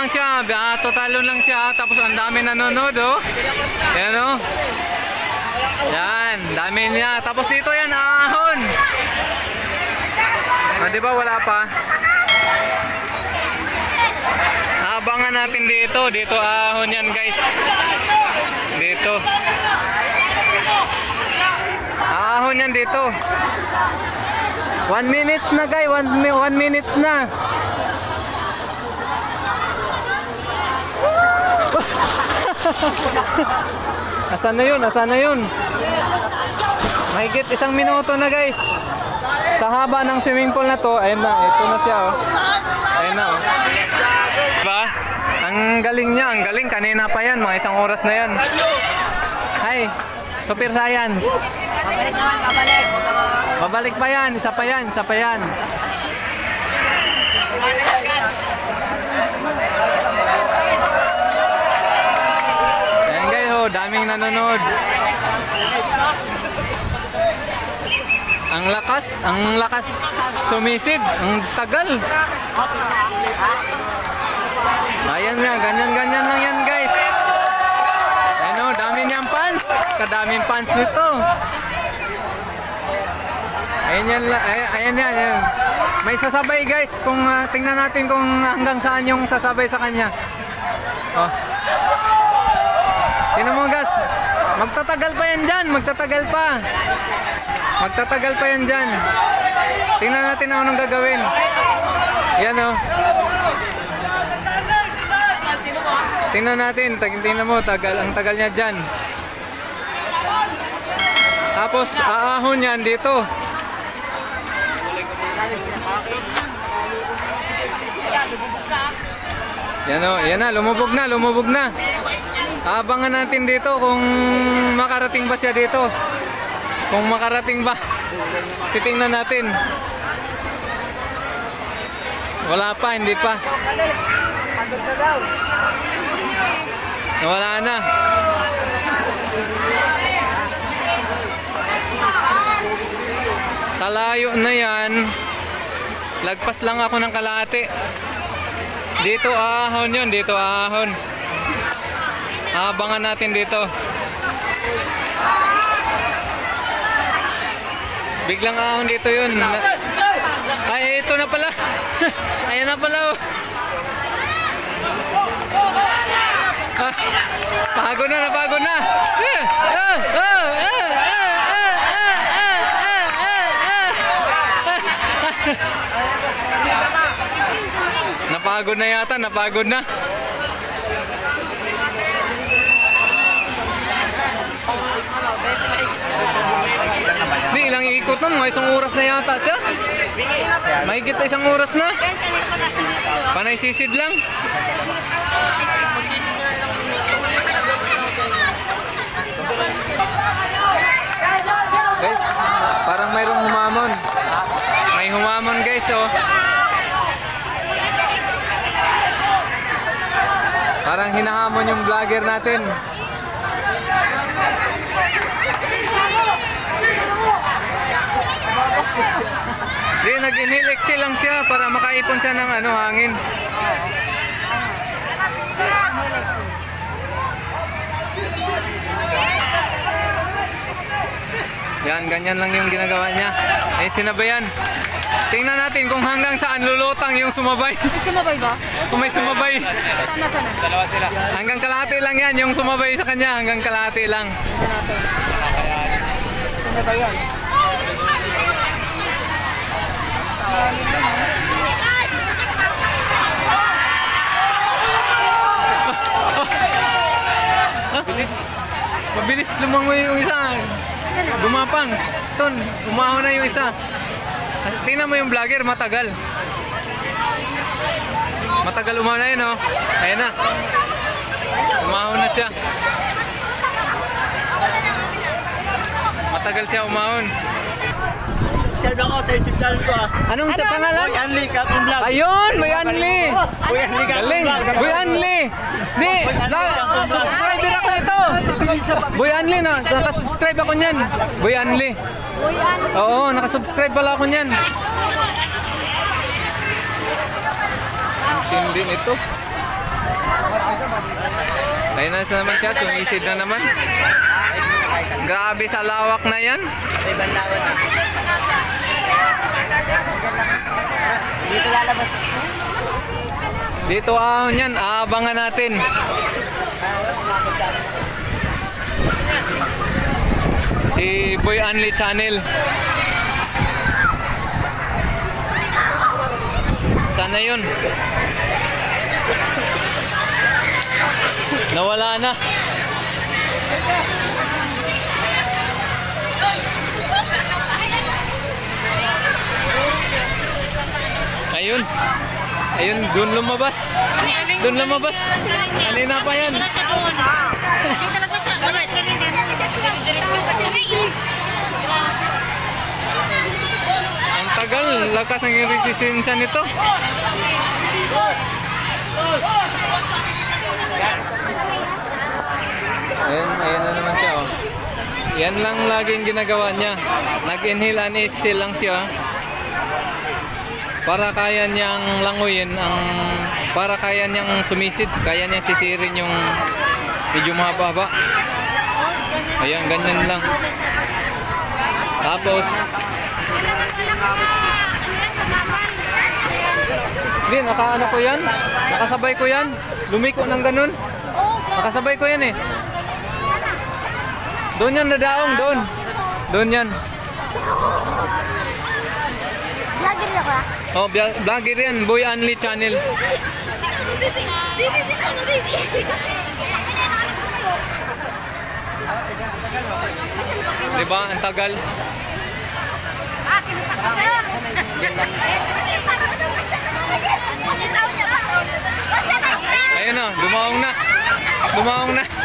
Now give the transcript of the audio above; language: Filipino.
lang siya, totalon lang siya, tapos ang dami nanonood, oh. Yan, oh. Yan, dami niya. Tapos dito yan, ahon. Ah, di ba wala pa? Abangan natin dito, dito ahon yan, guys. Dito. Ahon yan dito. 1 minutes na, guys. 1 minutes na. Asan na yun? Asan na yun? Mahigit 1 minuto na, guys. Sa haba ng swimming pool na to, ayun na, ito na siya, oh. Ayun na, oh. Diba? Ang galing niya, ang galing. Kanina pa yan, mga 1 oras na yan. Hi, Super Science. Babalik naman, babalik. Babalik pa yan, isa pa yan, isa pa yan. Ayan guys, oh, daming nanonood. Ang lakas sumisid, ang tagal. Ayan nga, ganyan lang yan, guys. Ayan, oh, dami niyang fans. Kadaming fans nito. Ayan yan, ayan yan. May sasabay, guys. Kung tingnan natin kung hanggang saan yung sasabay sa kanya. Oh. Tingnan mo, guys. Magtatagal pa yan dyan. Magtatagal pa. Magtatagal pa yan dyan. Tingnan natin ang anong gagawin. Yan, oh. Tingnan natin. Tingnan mo. Ang tagal niya dyan. Tapos, aahon yan dito. Yan, oh. Yan na. Lumubog na. Lumubog na. Abangan natin dito kung makarating ba siya dito. Kung makarating ba, titingnan natin. Wala pa, hindi pa. Wala na. Sa layo na yan, lagpas lang ako ng kalahati. Dito ahon yun, dito ahon. Abangan natin dito. Biglang ahon dito yun. Ay, ito na pala. Ayan na pala. Pagod na, napagod na. Napagod na yata, napagod na. Di, ilang ikot na, mga 1 oras na yata siya. Mahigit na 1 oras na. Panay sisid lang. Guys, parang mayroong humamon. May humamon, guys, oh. Parang hinahamon yung vlogger natin. Di, nag-inhale exhale lang siya para makaipon siya ng hangin. Yan, ganyan lang yung ginagawa niya. Eh, sinabayan. Tingnan natin kung hanggang saan lulutang yung sumabay. Sumabay ba? Kung may sumabay. Sana. Dalawa sila. Hanggang kalahati lang yan, yung sumabay sa kanya. Hanggang kalahati lang. Sumabay yan. Mabilis lumangoy yung isa. Gumapang. Ton, umahon na yung isa. Tingnan mo yung vlogger, matagal. Matagal umahon na yun, oh. Ayan na. Umahon na siya. Matagal siya umahon. Subscribe ako sa YouTube channel ko, ah. Anong sa pangalan? Boy Anli Kapong Vlog. Ayun, Boy Anli. Boy Anli Kapong Galing, Vlog. Boy Anli. Di, subscriber ako ito. Boy Anli, na, nakasubscribe ako niyan. Boy Anli. Boy Anli. Oo, nakasubscribe pala ako niyan. Hindi nito. Ayun na naman siya, sumisid na naman. Grabe sa lawak na yan. Sa ibang lawan na. Dito lalabas. Dito ahon yan, aabangan natin. Si Boy Anli Channel. Sana yun. Nawala na. Ayun. Ayun, doon lumabas. Doon lumabas. Kanina pa yan. Ang tagal, lakas ng resistensya nito. Ayun na naman siya, oh. Yan lang laging ginagawa niya. Nag-inhale and exhale lang siya. Para kaya niyang languyin para kaya niyang sumisid, kaya niyang sisirin yung medyo mahaba-haba. Ayan, ganyan lang. Tapos hindi, nakaano ko yan. Nakasabay ko yan. Lumiko ng ganun. Nakasabay ko yan eh. Doon yan nadaong, doon. Doon yan. Vlogger na ba? Oh, vlogger yan. Boy Anli Channel. Diba? Ang tagal. Ayun na, dumaong na. Dumaong na.